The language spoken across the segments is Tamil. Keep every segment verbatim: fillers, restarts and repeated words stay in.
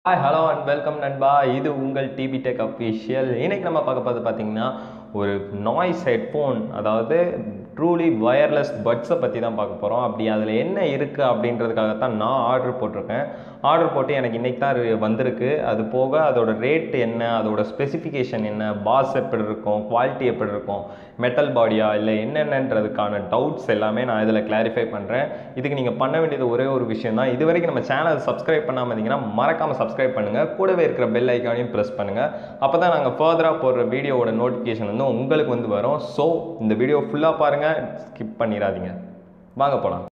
ஹாய் ஹலோ அண்ட் வெல்கம் நண்பா. இது உங்கள் டிபி டெக் அஃபிஷியல். இன்றைக்கி நம்ம பார்க்க போது பார்த்திங்கன்னா ஒரு நாய்ஸ் ஹெட்ஃபோன், அதாவது ட்ரூலி வயர்லெஸ் பட்ஸை பற்றி தான் பார்க்க போகிறோம். அப்படி அதில் என்ன இருக்குது அப்படின்றதுக்காகத்தான் நான் ஆர்டர் போட்டிருக்கேன். ஆர்டர் போட்டு எனக்கு இன்றைக்கி தான் வந்திருக்கு. அது போக அதோட ரேட் என்ன, அதோட ஸ்பெசிஃபிகேஷன் என்ன, பாஸ் எப்படி இருக்கும், குவாலிட்டி எப்படி இருக்கும், மெட்டல் பாடியா இல்லை என்னென்னன்றதுக்கான டவுட்ஸ் எல்லாமே நான் இதில் கிளாரிஃபை பண்ணுறேன். இதுக்கு நீங்கள் பண்ண வேண்டியது ஒரே ஒரு விஷயம் தான். இது வரைக்கும் நம்ம சேனல் சப்ஸ்கிரைப் பண்ணாமல் இருந்தீங்கன்னா மறக்காமல் சப்ஸ்கிரைப் பண்ணுங்கள். கூடவே இருக்கிற பெல் ஐக்கானையும் ப்ரெஸ் பண்ணுங்கள். அப்போ தான் நாங்கள் ஃபர்தராக போடுற வீடியோவோட நோட்டிஃபிகேஷன் வந்து உங்களுக்கு வந்து வரும். ஸோ இந்த வீடியோ ஃபுல்லாக பாருங்கள், ஸ்கிப் பண்ணிடாதீங்க. வாங்க போகலாம்.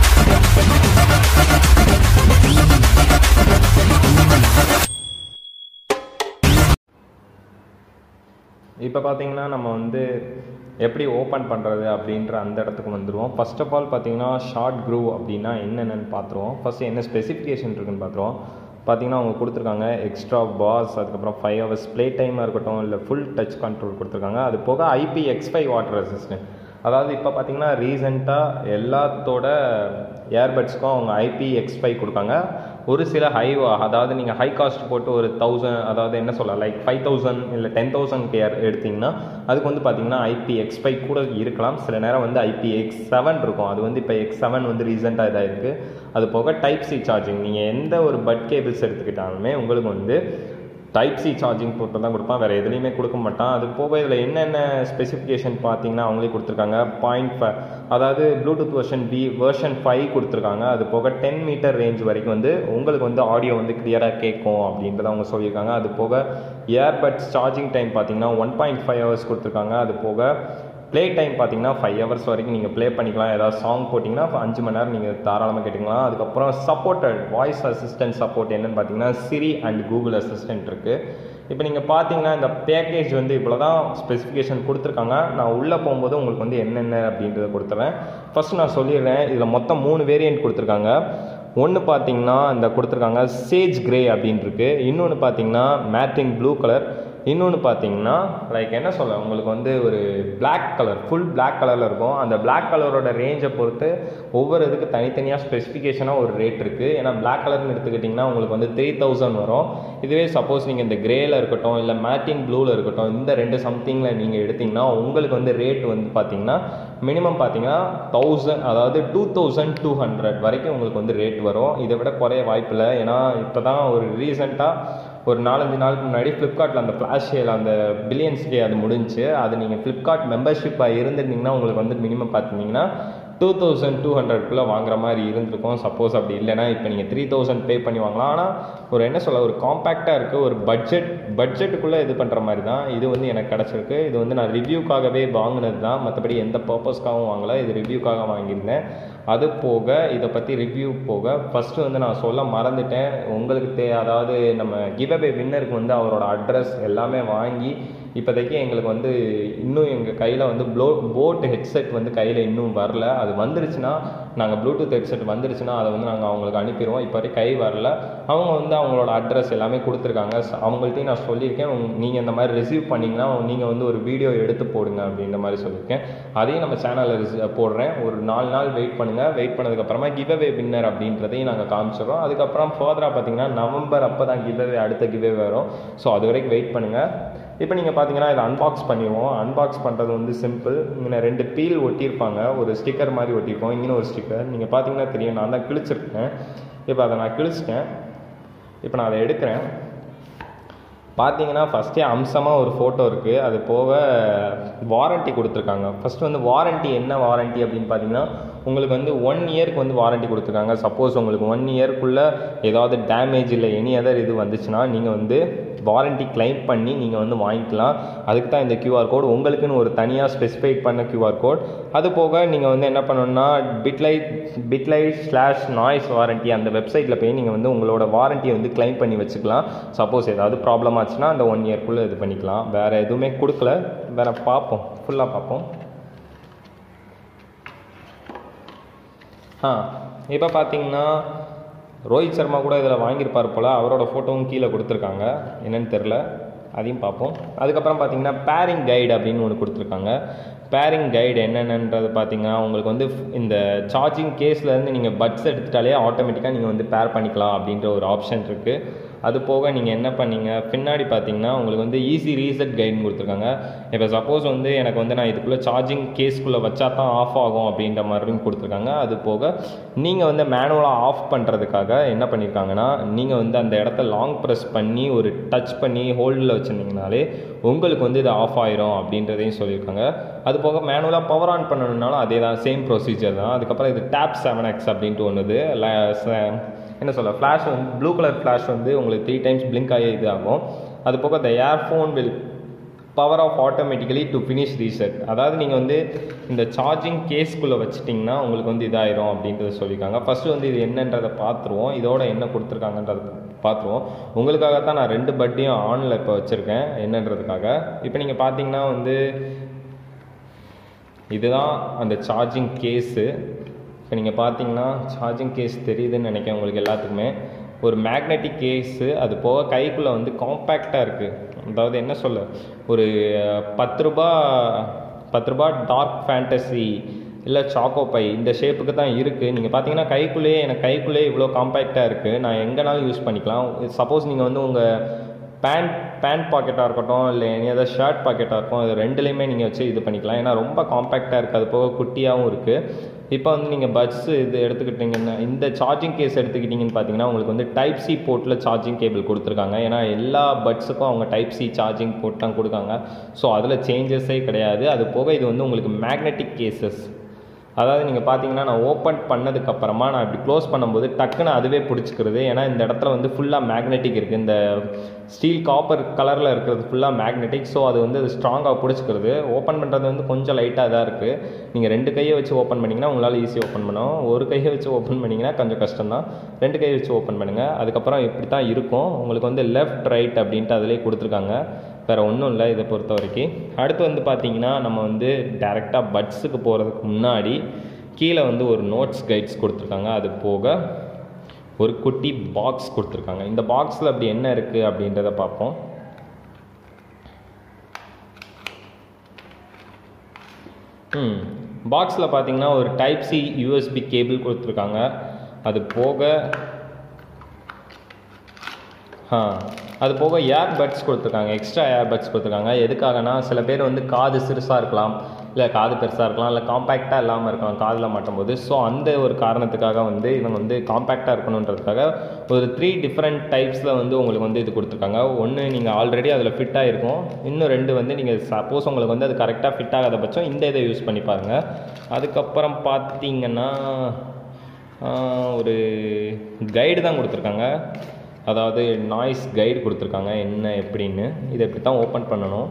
இப்போ பார்த்தீங்கன்னா நம்ம வந்து எப்படி ஓப்பன் பண்ணுறது அப்படின்ற அந்த இடத்துக்கு வந்துடுவோம். ஃபர்ஸ்ட் ஆஃப் ஆல் பார்த்தீங்கன்னா ஷார்ட் க்ரூவ் அப்படின்னா என்னென்னு பார்த்துருவோம். ஃபஸ்ட்டு என்ன ஸ்பெசிஃபிகேஷன் இருக்குன்னு பார்த்துருவோம். பார்த்தீங்கன்னா அவங்க கொடுத்துருக்காங்க எக்ஸ்ட்ரா பாஸ், அதுக்கப்புறம் ஃபைவ் ஹவர்ஸ் ப்ளே டைமாக இருக்கட்டும், இல்லை ஃபுல் டச் கண்ட்ரோல் கொடுத்துருக்காங்க. அது போக IP X five water resistant. அதாவது இப்போ பார்த்தீங்கன்னா ரீசெண்டாக எல்லாத்தோட ஏர்பட்ஸ்க்கும் அவங்க ஐபி எக்ஸ் ஃபைவ் கொடுக்காங்க. ஒரு சில ஹை, அதாவது நீங்கள் ஹை காஸ்ட் போட்டு ஒரு தௌசண்ட், அதாவது என்ன சொல்லலாம், லைக் ஃபைவ் தௌசண்ட் இல்லை டென் தௌசண்ட்க்கு ஏர் எடுத்திங்கன்னா அதுக்கு வந்து பார்த்தீங்கன்னா ஐபி எக்ஸ் ஃபைவ் கூட இருக்கலாம். சில நேரம் வந்து ஐபி எக்ஸ் செவன் இருக்கும். அது வந்து இப்போ எக்ஸ் செவன் வந்து ரீசெண்டாக இதாக இருக்குது. அது போக டைப் சி சார்ஜிங், நீங்கள் எந்த ஒரு பட் கேபிள்ஸ் எடுத்துக்கிட்டாலுமே உங்களுக்கு வந்து டைப் சி சார்ஜிங் போட்டு தான் கொடுப்பான், வேறு எதுலேயுமே கொடுக்க மாட்டான். அது போக இதில் என்னென்ன ஸ்பெசிஃபிகேஷன் பார்த்தீங்கன்னா அவங்களே கொடுத்துருக்காங்க. பாயிண்ட் ஃபைவ், அதாவது Bluetooth version B version five கொடுத்துருக்காங்க. அது போக டென் மீட்டர் ரேஞ்ச் வரைக்கும் வந்து உங்களுக்கு வந்து ஆடியோ வந்து கிளியராக கேட்கும் அப்படின்றத அவங்க சொல்லியிருக்காங்க. அது போக ஏர்பட்ஸ் சார்ஜிங் டைம் பார்த்தீங்கன்னா ஒன் பாயிண்ட் ஃபைவ் ஹவர்ஸ் கொடுத்துருக்காங்க. அது போக ப்ளே டைம் பார்த்தீங்கன்னா ஃபைவ் ஹவர்ஸ் வரைக்கும் நீங்கள் ப்ளே பண்ணிக்கலாம். ஏதாவது சாங் போட்டிங்கன்னா அஞ்சு மணி நேரம் நீங்கள் தாராளமாக கேட்டுக்கலாம். அதுக்கப்புறம் சப்போர்ட்டட் வாய்ஸ் அசிஸ்டன்ட் சப்போர்ட் என்னென்னு பார்த்தீங்கன்னா சிரி அண்ட் கூகுள் அசிஸ்டன்ட் இருக்குது. இப்போ நீங்கள் பார்த்தீங்கன்னா இந்த பேக்கேஜ் வந்து இவ்வளோ தான் ஸ்பெசிஃபிகேஷன் கொடுத்துருக்காங்க. நான் உள்ளே போகும்போது உங்களுக்கு வந்து என்னென்ன அப்படின்றத கொடுத்துறேன். ஃபஸ்ட்டு நான் சொல்லிடுறேன், இதில் மொத்தம் மூணு வேரியன்ட் கொடுத்துருக்காங்க. ஒன்று பார்த்தீங்கன்னா இந்த கொடுத்துருக்காங்க சேஜ் கிரே அப்படின்ட்டுருக்கு. இன்னொன்று பார்த்தீங்கன்னா மேட்டிங் ப்ளூ கலர். இன்னொன்று பார்த்தீங்கன்னா லைக் என்ன சொல்ல, உங்களுக்கு வந்து ஒரு பிளாக் கலர், ஃபுல் பிளாக் கலரில் இருக்கும். அந்த பிளாக் கலரோட ரேஞ்சை பொறுத்து ஒவ்வொரு இதுக்கு தனித்தனியாக ஸ்பெசிஃபிகேஷனாக ஒரு ரேட் இருக்குது. ஏன்னா பிளாக் கலர்னு எடுத்துக்கிட்டிங்கன்னா உங்களுக்கு வந்து த்ரீ தௌசண்ட் வரும். இதுவே சப்போஸ் நீங்கள் இந்த கிரேயில் இருக்கட்டும் இல்லை மேட்டிங் ப்ளூவில் இருக்கட்டும், இந்த ரெண்டு சம்திங்கில் நீங்கள் எடுத்திங்கன்னா உங்களுக்கு வந்து ரேட் வந்து பார்த்தீங்கன்னா மினிமம் பார்த்தீங்கன்னா தௌசண்ட், அதாவது டூ தௌசண்ட் டூ ஹண்ட்ரட் வரைக்கும் உங்களுக்கு வந்து ரேட் வரும். இதை விட குறைய வாய்ப்பில்லை. ஏன்னா இப்போ தான் ஒரு ரீசெண்டாக ஒரு நாலஞ்சு நாளுக்கு முன்னாடி ஃப்ளிப்கார்ட்டில் அந்த ஃப்ளாஷ் சேல், அந்த பில்லியன்ஸ் டே அது முடிஞ்சு. அது நீங்கள் ஃப்ளிப்கார்ட் மெம்பர்ஷிப்பாக இருந்திருந்தீங்கன்னா உங்களுக்கு வந்து மினிமம் பார்த்தீங்கன்னா டூ தௌசண்ட் டூ ஹண்ட்ரட்குள்ளே வாங்குற மாதிரி இருந்திருக்கும். சப்போஸ் அப்படி இல்லைனா இப்போ நீங்கள் த்ரீ தௌசண்ட் பே பண்ணி வாங்கலாம். ஆனால் ஒரு என்ன சொல்ல, ஒரு காம்பேக்டாக இருக்குது, ஒரு பட்ஜெட் பட்ஜெட்டுக்குள்ளே இது பண்ணுற மாதிரி தான் இது வந்து எனக்கு கிடச்சிருக்கு. இது வந்து நான் ரிவ்யூக்காகவே வாங்கினது தான், மற்றபடி எந்த பர்பஸ்க்காகவும் வாங்கலை. இது ரிவ்யூக்காக வாங்கியிருந்தேன். அது போக இதை பற்றி ரிவ்யூ போக ஃபஸ்ட்டு வந்து நான் சொல்ல மறந்துட்டேன் உங்களுக்கு தே அதாவது நம்ம கிவ்அவே வின்னருக்கு வந்து அவரோட அட்ரஸ் எல்லாமே வாங்கி இப்போதைக்கு எங்களுக்கு வந்து இன்னும் எங்கள் கையில் வந்து ப்ளோ போட் ஹெட்செட் வந்து கையில் இன்னும் வரல. அது வந்துருச்சுன்னா நாங்கள் ப்ளூடூத் ஹெட்செட் வந்துருச்சுன்னா அதை வந்து நாங்கள் அவங்களுக்கு அனுப்பிடுவோம். இப்போ வரைக்கும் கை வரல. அவங்க வந்து அவங்களோட அட்ரஸ் எல்லாமே கொடுத்துருக்காங்க. அவங்கள்ட்டையும் நான் சொல்லியிருக்கேன், நீங்கள் இந்த மாதிரி ரிசீவ் பண்ணிங்கன்னா நீங்கள் வந்து ஒரு வீடியோ எடுத்து போடுங்க அப்படின்ற மாதிரி சொல்லியிருக்கேன். அதையும் நம்ம சேனலில் போடுறேன். ஒரு நாலு நாள் வெயிட் பண்ணுங்கள். வெயிட் பண்ணதுக்கப்புறமா கிவ்அவே வின்னர் அப்படின்றதையும் நாங்கள் காமிச்சிடுறோம். அதுக்கப்புறம் ஃபர்தராக பார்த்தீங்கன்னா நவம்பர் அப்போ தான் கிவ்அவே, அடுத்த கிவ்அவே வரும். ஸோ அது வரைக்கும் வெயிட் பண்ணுங்கள். இப்போ நீங்கள் பார்த்தீங்கன்னா இதை அன்பாக்ஸ் பண்ணிடுவோம். அன்பாக்ஸ் பண்ணுறது வந்து சிம்பிள். இங்கே ரெண்டு பீல் ஒட்டியிருப்பாங்க, ஒரு ஸ்டிக்கர் மாதிரி ஒட்டியிருப்போம். இங்கே ஒரு ஸ்டிக்கர் நீங்கள் பார்த்தீங்கன்னா தெரியும், நான் தான் கிழிச்சிருக்கேன். இப்போ அதை நான் கிழிச்சிட்டேன். இப்போ நான் அதை எடுக்கிறேன். பார்த்தீங்கன்னா ஃபஸ்ட்டே அம்சமாக ஒரு ஃபோட்டோ இருக்குது. அது போக வாரண்ட்டி கொடுத்துருக்காங்க. ஃபஸ்ட்டு வந்து வாரண்ட்டி என்ன வாரண்ட்டி அப்படின்னு பார்த்தீங்கன்னா உங்களுக்கு வந்து ஒன் இயருக்கு வந்து வாரண்ட்டி கொடுத்துருக்காங்க. சப்போஸ் உங்களுக்கு ஒன் இயர்க்குள்ளே ஏதாவது டேமேஜ் இல்லை எனி அதர் இது வந்துச்சுன்னா நீங்கள் வந்து வாரண்ட்டி கிளைம் பண்ணி நீங்கள் வந்து வாங்கிக்கலாம். அதுக்கு தான் இந்த கியூஆர் கோட், உங்களுக்குன்னு ஒரு தனியாக ஸ்பெசிஃபைட் பண்ண கியூஆர் கோட். அது போக நீங்கள் வந்து என்ன பண்ணணும்னா bitly bitly slash Noise warranty அந்த வெப்சைட்டில் போய் நீங்கள் வந்து உங்களோட வாரண்ட்டியை வந்து கிளைம் பண்ணி வச்சுக்கலாம். சப்போஸ் ஏதாவது ப்ராப்ளம் ஆச்சுன்னா அந்த ஒன் இயர்க்குள்ளே இது பண்ணிக்கலாம். வேறு எதுவுமே கொடுக்கல. வேறு பார்ப்போம், ஃபுல்லாக பார்ப்போம். ஆ இப்போ பார்த்தீங்கன்னா ரோஹித் சர்மா கூட இதில் வாங்கியிருப்பார் போல். அவரோட ஃபோட்டோவும் கீழே கொடுத்துருக்காங்க, என்னென்னு தெரில, அதையும் பார்ப்போம். அதுக்கப்புறம் பார்த்தீங்கன்னா பேரிங் கைடு அப்படின்னு ஒன்று கொடுத்துருக்காங்க. பேரிங் கைடு என்னென்னன்றது பார்த்தீங்கன்னா உங்களுக்கு வந்து இந்த சார்ஜிங் கேஸ்லேருந்து நீங்கள் பட்ஸ் எடுத்துட்டாலே ஆட்டோமேட்டிக்காக நீங்கள் வந்து பேர் பண்ணிக்கலாம் அப்படின்ற ஒரு ஆப்ஷன் இருக்குது. அது போக நீங்கள் என்ன பண்ணீங்க பின்னாடி பார்த்தீங்கன்னா உங்களுக்கு வந்து ஈஸி ரீசெட் கைடுன்னு கொடுத்துருக்காங்க. இப்போ சப்போஸ் வந்து எனக்கு வந்து நான் இதுக்குள்ளே சார்ஜிங் கேஸ்க்குள்ளே வச்சா தான் ஆஃப் ஆகும் அப்படின்ற மாதிரியும் கொடுத்துருக்காங்க. அது போக நீங்கள் வந்து மேனுவலாக ஆஃப் பண்ணுறதுக்காக என்ன பண்ணியிருக்காங்கன்னா, நீங்கள் வந்து அந்த இடத்த லாங் ப்ரெஸ் பண்ணி ஒரு டச் பண்ணி ஹோல்டில் வச்சுருந்தீங்கனாலே உங்களுக்கு வந்து இது ஆஃப் ஆயிரும் அப்படின்றதையும் சொல்லியிருக்காங்க. அது போக மேனுவலாக பவர் ஆன் பண்ணணுன்னாலும் அதே தான், சேம் ப்ரொசீஜர் தான். அதுக்கப்புறம் இது டேப் செவன் எக்ஸ் அப்படின்ட்டு ஒன்றுது என்ன சொல்ல ஃப்ளாஷ் வந்து ப்ளூ கலர் ஃப்ளாஷ் வந்து உங்களுக்கு த்ரீ டைம்ஸ் பிளிங்க் ஆகி இது ஆகும். அது போக the earphone will power off automatically to finish reset. அதாவது நீங்கள் வந்து இந்த சார்ஜிங் கேஸ்க்குள்ளே வச்சிட்டிங்கன்னா உங்களுக்கு வந்து இதாயிரும் அப்படின்றத சொல்லியிருக்காங்க. ஃபஸ்ட்டு வந்து இது என்னன்றதை பார்த்துருவோம், இதோட என்ன கொடுத்துருக்காங்கன்றதை பார்த்துருவோம். உங்களுக்காகத்தான் நான் ரெண்டு பட்டையும் ஆனில் இப்போ வச்சுருக்கேன் என்னன்றதுக்காக. இப்போ நீங்கள் பார்த்தீங்கன்னா வந்து இதுதான் அந்த சார்ஜிங் கேஸு. இப்போ நீங்கள் பார்த்தீங்கன்னா சார்ஜிங் கேஸ் தெரியுதுன்னு நினைக்கிறேன் உங்களுக்கு எல்லாத்துக்குமே. ஒரு மேக்னெட்டிக் கேஸு, அது போக கைக்குள்ளே வந்து காம்பேக்டாக இருக்குது. அதாவது என்ன சொல்ல, ஒரு பத்து ரூபா பத்து ரூபா டார்க் ஃபேண்டசி இல்லை சாக்கோ பை இந்த ஷேப்புக்கு தான் இருக்குது. நீங்கள் பார்த்தீங்கன்னா கைக்குள்ளேயே எனக்கு கைக்குள்ளேயே இவ்வளோ காம்பேக்டாக இருக்குது. நான் எங்கேனாலும் யூஸ் பண்ணிக்கலாம். சப்போஸ் நீங்கள் வந்து உங்கள் பேண்ட் பேண்ட் பாக்கெட்டாக இருக்கட்டும் இல்லை எனி ஏதாவது ஷர்ட் பாக்கெட்டாக இருக்கும், இது ரெண்டுலேயுமே நீங்கள் வச்சு இது பண்ணிக்கலாம். ஏன்னா ரொம்ப காம்பேக்டாக இருக்குது, அது போக குட்டியாகவும் இருக்குது. இப்போ வந்து நீங்கள் பட்ஸ் இது எடுத்துக்கிட்டிங்கன்னா, இந்த சார்ஜிங் கேஸ் எடுத்துக்கிட்டிங்கன்னு பார்த்தீங்கன்னா உங்களுக்கு வந்து டைப் சி போர்ட்டில் சார்ஜிங் கேபிள் கொடுத்துருக்காங்க. ஏன்னா எல்லா பட்ஸுக்கும் அவங்க டைப் சி சார்ஜிங் போர்ட் தான் கொடுக்காங்க. ஸோ அதில் சேஞ்சஸே கிடையாது. அது போக இது வந்து உங்களுக்கு மேக்னெட்டிக் கேசஸ். அதாவது நீங்கள் பார்த்தீங்கன்னா நான் ஓப்பன் பண்ணதுக்கப்புறமா நான் இப்படி க்ளோஸ் பண்ணும்போது டக்குன்னு அதுவே பிடிச்சிக்கிறது. ஏன்னா இந்த இடத்துல வந்து ஃபுல்லாக மேக்னெட்டிக் இருக்குது. இந்த ஸ்டீல் காப்பர் கலரில் இருக்கிறது ஃபுல்லாக மேக்னெட்டிக். ஸோ அது வந்து அது ஸ்ட்ராங்காக பிடிச்சிக்கிறது. ஓப்பன் பண்ணுறது வந்து கொஞ்சம் லைட்டாக தான் இருக்குது. நீங்கள் ரெண்டு கையை வச்சு ஓப்பன் பண்ணிங்கன்னா உங்களால் ஈஸியாக ஓப்பன் பண்ணும். ஒரு கையை வச்சு ஓப்பன் பண்ணிங்கன்னா கொஞ்சம் கஷ்டம் தான். ரெண்டு கையை வச்சு ஓப்பன் பண்ணுங்கள். அதுக்கப்புறம் இப்படி தான் இருக்கும். உங்களுக்கு வந்து லெஃப்ட் ரைட் அப்படின்ட்டு அதிலே கொடுத்துருக்காங்க. வேறு ஒன்றும் இல்லை இதை பொறுத்த வரைக்கும். அடுத்து வந்து பார்த்திங்கன்னா நம்ம வந்து டேரெக்டாக பட்ஸுக்கு போகிறதுக்கு முன்னாடி கீழே வந்து ஒரு நோட்ஸ் கைட்ஸ் கொடுத்துருக்காங்க. அது போக ஒரு குட்டி பாக்ஸ் கொடுத்துருக்காங்க. இந்த பாக்ஸில் அப்படி என்ன இருக்குது அப்படின்றத பார்ப்போம். ம் பாக்ஸில் பார்த்தீங்கன்னா ஒரு டைப் சி யூஎஸ்பி கேபிள் கொடுத்துருக்காங்க. அது போக ஆ அது போக ஏர்பட்ஸ் கொடுத்துருக்காங்க. எக்ஸ்ட்ரா ஏர்பட்ஸ் கொடுத்துருக்காங்க. எதுக்காகனா சில பேர் வந்து காது சிறுசாக இருக்கலாம், இல்லை காது பெருசாக இருக்கலாம், இல்லை காம்பேக்டாக இல்லாமல் இருக்கலாம் காதில் மாட்டும்போது. ஸோ அந்த ஒரு காரணத்துக்காக வந்து இவங்க வந்து காம்பேக்டாக இருக்கணுன்றதுக்காக ஒரு த்ரீ டிஃப்ரெண்ட் டைப்ஸில் வந்து உங்களுக்கு வந்து இது கொடுத்துருக்காங்க. ஒன்று நீங்கள் ஆல்ரெடி அதில் ஃபிட்டாக இருக்கும், இன்னும் ரெண்டு வந்து நீங்கள் சப்போஸ் உங்களுக்கு வந்து அது கரெக்டாக ஃபிட் ஆகாத பட்சம் இந்த இதை யூஸ் பண்ணி பாருங்கள். அதுக்கப்புறம் பார்த்தீங்கன்னா ஒரு கைடு தான் கொடுத்துருக்காங்க. அதாவது நாய்ஸ் கைடு கொடுத்துருக்காங்க என்ன எப்படின்னு. இதை எப்படி தான் ஓப்பன் பண்ணணும்,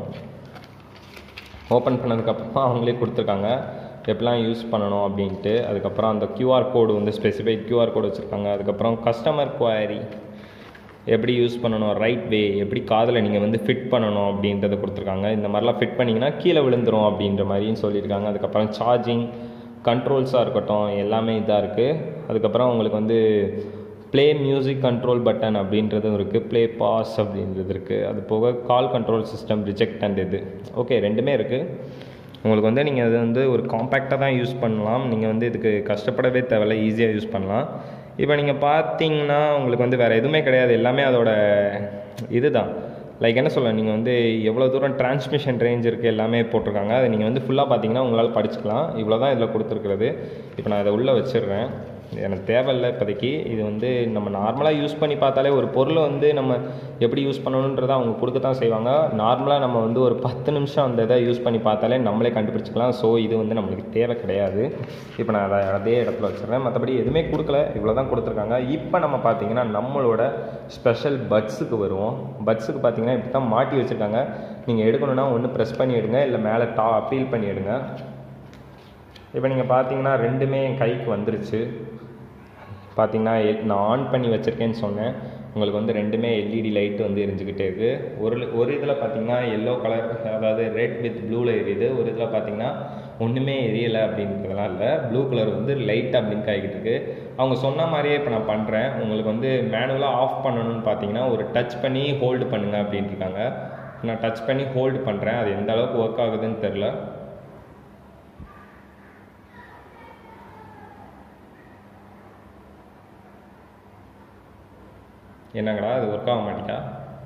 ஓப்பன் பண்ணதுக்கப்புறமா அவங்களே கொடுத்துருக்காங்க எப்படிலாம் யூஸ் பண்ணணும் அப்படின்ட்டு. அதுக்கப்புறம் அந்த கியூஆர் கோடு வந்து ஸ்பெசிஃபைக் கியூஆர் கோடு வச்சுருக்காங்க. அதுக்கப்புறம் கஸ்டமர் குவாரி எப்படி யூஸ் பண்ணணும், ரைட் வே எப்படி காதில் நீங்கள் வந்து ஃபிட் பண்ணணும் அப்படின்றத கொடுத்துருக்காங்க. இந்த மாதிரிலாம் ஃபிட் பண்ணிங்கன்னா கீழே விழுந்துரும் அப்படின்ற மாதிரியும் சொல்லியிருக்காங்க. அதுக்கப்புறம் சார்ஜிங் கண்ட்ரோல்ஸாக இருக்கட்டும் எல்லாமே இதாக இருக்குது. அதுக்கப்புறம் உங்களுக்கு வந்து ப்ளே மியூசிக் கண்ட்ரோல் பட்டன் அப்படின்றதும் இருக்குது, ப்ளே பாஸ் அப்படின்றது இருக்குது. அது போக call control system reject and இது ஓகே ரெண்டுமே இருக்குது. உங்களுக்கு வந்து நீங்கள் அது வந்து ஒரு காம்பேக்டாக தான் யூஸ் பண்ணலாம். நீங்கள் வந்து இதுக்கு கஷ்டப்படவே தேவையில்லை, ஈஸியாக யூஸ் பண்ணலாம். இப்போ நீங்கள் பார்த்தீங்கன்னா உங்களுக்கு வந்து வேறு எதுவுமே கிடையாது, எல்லாமே அதோட இது தான். லைக் என்ன சொல்ல, நீங்கள் வந்து எவ்வளோ தூரம் டிரான்ஸ்மிஷன் ரேஞ்ச் இருக்குது எல்லாமே போட்டிருக்காங்க. அதை நீங்கள் வந்து ஃபுல்லாக பார்த்தீங்கன்னா உங்களால் படிச்சுக்கலாம். இவ்வளோ தான் இதில் கொடுத்துருக்குறது. இப்போ நான் இதை உள்ளே வச்சிடுறேன், எனக்கு தேவையில்லை இப்போதைக்கு. இது வந்து நம்ம நார்மலாக யூஸ் பண்ணி பார்த்தாலே ஒரு பொருளை வந்து நம்ம எப்படி யூஸ் பண்ணணுன்றதை அவங்க கொடுக்க தான் செய்வாங்க. நார்மலாக நம்ம வந்து ஒரு பத்து நிமிஷம் அந்த இதை யூஸ் பண்ணி பார்த்தாலே நம்மளே கண்டுபிடிச்சிக்கலாம். ஸோ இது வந்து நம்மளுக்கு தேவை கிடையாது. இப்போ நான் அதை அதே இடத்துல வச்சுருக்கேன். மற்றபடி எதுவுமே கொடுக்கல, இவ்வளோ தான் கொடுத்துருக்காங்க. இப்போ நம்ம பார்த்தீங்கன்னா நம்மளோட ஸ்பெஷல் பட்ஸுக்கு வருவோம். பட்ஸுக்கு பார்த்தீங்கன்னா இப்படி தான் மாட்டி வச்சுருக்காங்க. நீங்கள் எடுக்கணுன்னா ஒன்று ப்ரெஸ் பண்ணி எடுங்க, இல்லை மேலே டா ஃபீல் பண்ணி எடுங்க. இப்போ நீங்கள் பார்த்தீங்கன்னா ரெண்டுமே என் கைக்கு வந்துருச்சு. பார்த்தீங்கன்னா நான் ஆன் பண்ணி வச்சுருக்கேன்னு சொன்னேன். உங்களுக்கு வந்து ரெண்டுமே எல்இடி லைட் வந்து எரிஞ்சுக்கிட்டே இருக்குது. ஒரு ஒரு இதில் பார்த்தீங்கன்னா எல்லோ கலர், அதாவது ரெட் வித் ப்ளூவில் எரியுது. ஒரு இதில் பார்த்தீங்கன்னா ஒன்றுமே எரியலை அப்படின்றதுலாம் இல்லை, ப்ளூ கலர் வந்து லைட்டாக பிளிங்க் ஆகிக்கிட்டு இருக்குது. அவங்க சொன்ன மாதிரியே இப்போ நான் பண்ணுறேன். உங்களுக்கு வந்து மேனுவலாக ஆஃப் பண்ணணும்னு பார்த்தீங்கன்னா ஒரு டச் பண்ணி ஹோல்டு பண்ணுங்கள் அப்படின்ட்டு இருக்காங்க. நான் டச் பண்ணி ஹோல்டு பண்ணுறேன். அது எந்த அளவுக்கு ஒர்க் ஆகுதுன்னு தெரில. என்னங்கடா அது ஒர்க் ஆக மாட்டேங்கா?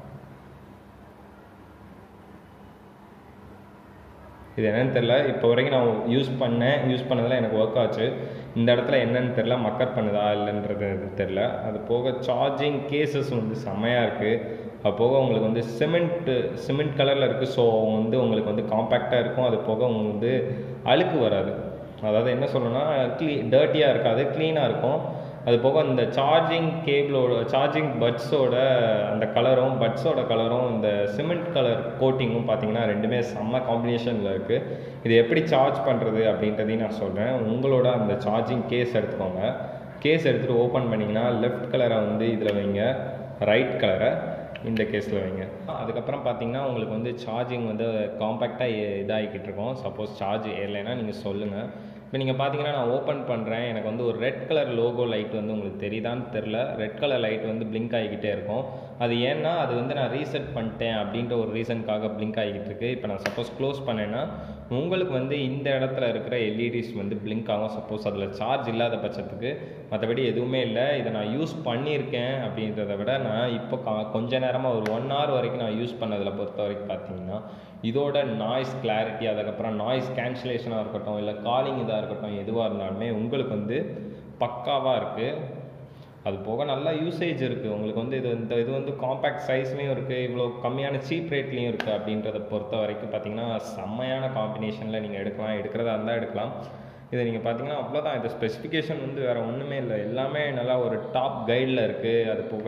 இது என்னன்னு தெரில. இப்போ வரைக்கும் நான் யூஸ் பண்ணேன், யூஸ் பண்ணதில் எனக்கு ஒர்க் ஆச்சு. இந்த இடத்துல என்னன்னு தெரில, மக்கர் பண்ணுதா இல்லைன்றது தெரில. அது போக சார்ஜிங் கேசஸ் வந்து செம்மையாக இருக்குது. அது போக உங்களுக்கு வந்து சிமெண்ட்டு சிமெண்ட் கலரில் இருக்குது. ஸோ வந்து உங்களுக்கு வந்து காம்பேக்டாக இருக்கும். அது போக உங்களுக்கு வந்து அழுக்கு வராது. அதாவது என்ன சொல்லணும்னா க்ளீ டர்ட்டியாக இருக்காது, க்ளீனாக இருக்கும். அது போக இந்த சார்ஜிங் கேபிளோட சார்ஜிங் பட்ஸோட அந்த கலரும் பட்ஸோட கலரும் இந்த சிமெண்ட் கலர் கோட்டிங்கும் பார்த்தீங்கன்னா ரெண்டுமே செம்ம காம்பினேஷனில் இருக்குது. இது எப்படி சார்ஜ் பண்ணுறது அப்படின்றதையும் நான் சொல்கிறேன். உங்களோட அந்த சார்ஜிங் கேஸ் எடுத்துக்கோங்க. கேஸ் எடுத்துகிட்டு ஓப்பன் பண்ணிங்கன்னா லெஃப்ட் கலரை வந்து இதில் வைங்க, ரைட் கலரை இந்த கேஸில் வைங்க. அதுக்கப்புறம் பார்த்தீங்கன்னா உங்களுக்கு வந்து சார்ஜிங் வந்து காம்பேக்டாக இதாகிக்கிட்டு இருக்கும். சப்போஸ் சார்ஜ் ஏறலைன்னா நீங்கள் சொல்லுங்கள். இப்போ நீங்கள் பார்த்தீங்கன்னா நான் ஓப்பன் பண்ணுறேன். எனக்கு வந்து ஒரு ரெட் கலர் லோகோ லைட் வந்து உங்களுக்கு தெரியுதான்னு தெரில. ரெட் கலர் லைட் வந்து பிளிங்க் ஆகிக்கிட்டே இருக்கும். அது ஏன்னா அது வந்து நான் ரீசெட் பண்ணிட்டேன் அப்படின்ற ஒரு ரீசனுக்காக பிளிங்க் ஆகிக்கிட்டு இருக்குது. இப்போ நான் சப்போஸ் க்ளோஸ் பண்ணேன்னா உங்களுக்கு வந்து இந்த இடத்துல இருக்கிற எல்இடிஸ் வந்து பிளிங்க் ஆகும். சப்போஸ் அதில் சார்ஜ் இல்லாத பட்சத்துக்கு. மற்றபடி எதுவுமே இல்லை. இதை நான் யூஸ் பண்ணியிருக்கேன் அப்படின்றத விட நான் இப்போ கா கொஞ்ச நேரமாக ஒரு ஒன் ஹவர் வரைக்கும் நான் யூஸ் பண்ணதில் பொறுத்த வரைக்கும் பார்த்தீங்கன்னா இதோட நாய்ஸ் கிளாரிட்டி, அதுக்கப்புறம் நாய்ஸ் கேன்சலேஷனாக இருக்கட்டும், இல்லை காலிங் இதாக இருக்கட்டும், எதுவாக இருந்தாலுமே உங்களுக்கு வந்து பக்காவாக இருக்குது. அது போக நல்லா யூசேஜ் இருக்குது. உங்களுக்கு வந்து இது இந்த இது வந்து காம்பேக்ட் சைஸ்லேயும் இருக்குது, இவ்வளோ கம்மியான சீப் ரேட்லேயும் இருக்குது. அப்படின்றத பொறுத்த வரைக்கும் பார்த்திங்கன்னா செம்மையான காம்பினேஷனில் நீங்கள் எடுக்கலாம். எடுக்கிறதா இருந்தால் எடுக்கலாம். இதை நீங்கள் பார்த்தீங்கன்னா அவ்வளோதான். இது ஸ்பெசிஃபிகேஷன் வந்து வேறு ஒன்றுமே இல்லை. எல்லாமே நல்லா ஒரு டாப் கைடில் இருக்குது. அது போக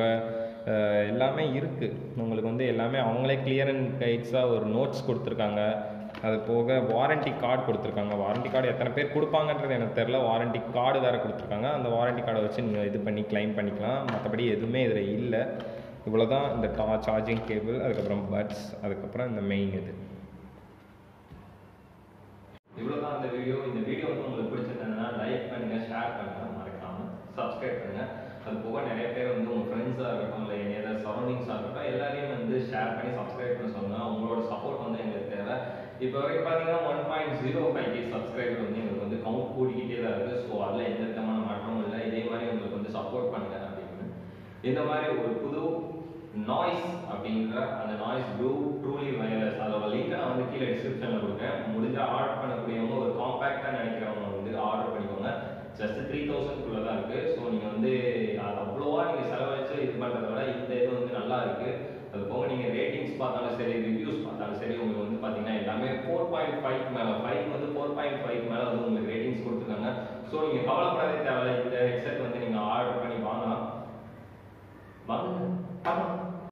எல்லாமே இருக்குது. உங்களுக்கு வந்து எல்லாமே அவங்களே கிளியர் அண்ட் கைட்ஸாக ஒரு நோட்ஸ் கொடுத்துருக்காங்க. அது போக வாரண்ட்டி கார்டு கொடுத்துருக்காங்க. வாரண்ட்டி கார்டு எத்தனை பேர் கொடுப்பாங்கன்றது எனக்கு தெரில. வாரண்ட்டி கார்டு வேறு கொடுத்துருக்காங்க. அந்த வாரண்ட்டி கார்டை வச்சு நீங்கள் இது பண்ணி கிளைம் பண்ணிக்கலாம். மற்றபடி எதுவுமே இதில் இல்லை. இவ்வளோ தான் இந்த டா சார்ஜிங் கேபிள், அதுக்கப்புறம் பட்ஸ், அதுக்கப்புறம் இந்த மெயின் இது. இவ்வளோ தான் இந்த வீடியோ. இந்த வீடியோ வந்து உங்களுக்கு பிடிச்சிருந்ததுன்னா லைக் பண்ணுங்கள், ஷேர் பண்ணுங்கள், மறக்காமல் சப்ஸ்கிரைப் பண்ணுங்கள். அது போக நிறைய பேர் வந்து உங்கள் ஃப்ரெண்ட்ஸாக இருக்கட்டும், இல்லை ஏதாவது சரௌண்டிங்ஸாக இருக்கட்டும், எல்லாரையும் வந்து ஷேர் பண்ணி சப்ஸ்கிரைப் பண்ண சொல்லுங்கள். உங்களோட சப்போர்ட் வந்து எங்களுக்கு தேவை. இப்போ வரைக்கும் பார்த்தீங்கன்னா one point zero five K subscriber வந்து எங்களுக்கு வந்து கவுண்ட் கூடிக்கிட்டே தான் இருக்குது. ஸோ அதில் எந்த விதமான மாற்றமும் இல்லை. இதே மாதிரி உங்களுக்கு வந்து சப்போர்ட் பண்ணுங்க அப்படின்னு. இந்த மாதிரி ஒரு புது நாய்ஸ் அப்படின்ற அந்த நாய்ஸ் ப்ளூ ட்ரூலி வயர்லெஸ் அதோட லிங்க் நான் வந்து கீழே டிஸ்கிரிப்ஷனில் கொடுக்குறேன். முடிஞ்சால் ஆர்டர் பண்ணக்கூடியவங்க ஒரு காம்பேக்டாக நினைக்கிறவங்க வந்து ஆர்டர் பண்ணிக்கோங்க. ஜஸ்ட் த்ரீ தௌசண்ட்குள்ளே தான் இருக்குது. ஸோ நீங்கள் வந்து அது அவ்வளோவா நீங்கள் செலவழிச்சு இது பண்ணுறத விட இந்த இது வந்து நல்லா இருக்குது. அது போக நீங்கள் ரேட்டிங்ஸ் பார்த்தாலும் சரி, ரிவ்யூஸ் பார்த்தாலும் சரி, உங்களுக்கு வந்து பார்த்தீங்கன்னா எல்லாமே ஃபோர் பாயிண்ட் ஃபைவ் மேலே ஃபைவ் வந்து ஃபோர் பாயிண்ட் ஃபைவ் மேலே வந்து உங்களுக்கு ரேட்டிங்ஸ் கொடுத்துருக்காங்க. ஸோ நீங்கள் கவலைப்படவே தேவையில்லை. இந்த ஹெட்செட்